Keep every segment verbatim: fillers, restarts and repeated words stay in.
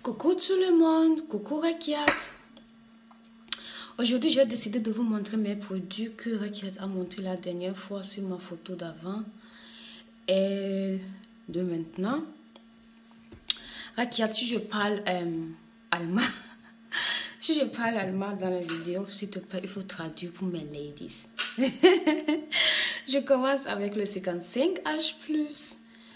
Coucou tout le monde, coucou Rakiat. Aujourd'hui, j'ai décidé de vous montrer mes produits que Rakiat a montré la dernière fois sur ma photo d'avant et de maintenant. Rakiat, si je parle euh, allemand, si je parle allemand dans la vidéo, s'il te plaît, il faut traduire pour mes ladies. Je commence avec le cinquante-cinq H plus.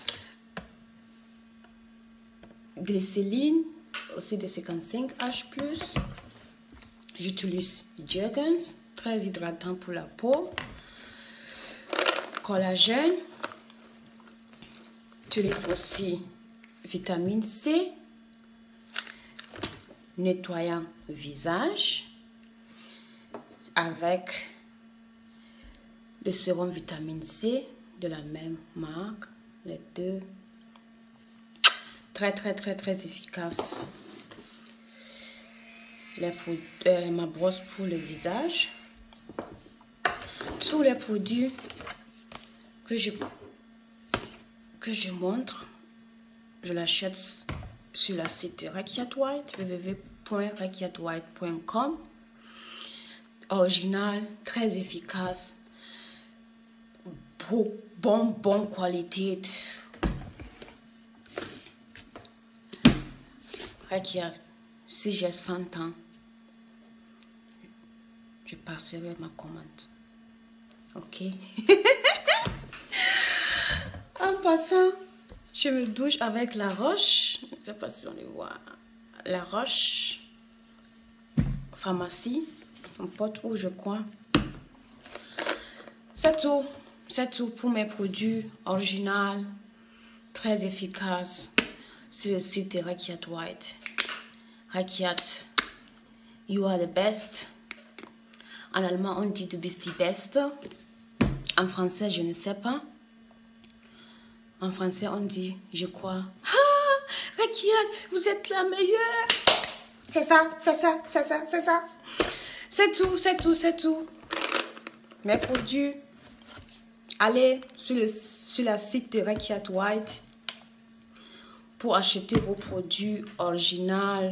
Glycéline, aussi de cinquante-cinq H plus. J'utilise Jergens, très hydratant pour la peau. Collagène. J'utilise aussi vitamine C. Nettoyant visage. Avec le sérum vitamine C de la même marque. Les deux. Très très très très efficace. Les euh, ma brosse pour le visage. Tous les produits que je que je montre, je l'achète sur la site de Rakiat White, w w w point rakiat white point com. Original, très efficace, bon bon bonne qualité. Rakiat, si j'ai cent ans, je passerai ma commande. Ok? En passant, je me douche avec la Roche. Je ne sais pas si on les voit. La Roche. Pharmacie. Un pote où je crois. C'est tout. C'est tout pour mes produits originaux. Très efficaces. Sur le site de Rakiat White. Rakiat, you are the best. En allemand, on dit du bist die Beste. En français, je ne sais pas. En français, on dit, je crois. Ah, Rakiat, vous êtes la meilleure. C'est ça, c'est ça, c'est ça, c'est ça. C'est tout, c'est tout, c'est tout. Mes produits, allez sur, le, sur la site de Rakiat White pour acheter vos produits originaux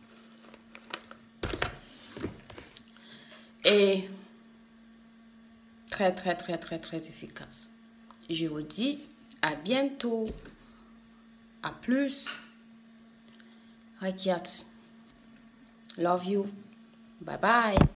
et très très très très très efficace. Je vous dis à bientôt, à plus. Rakiat, love you, bye bye.